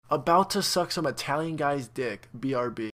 About to suck some Italian guy's dick. BRB.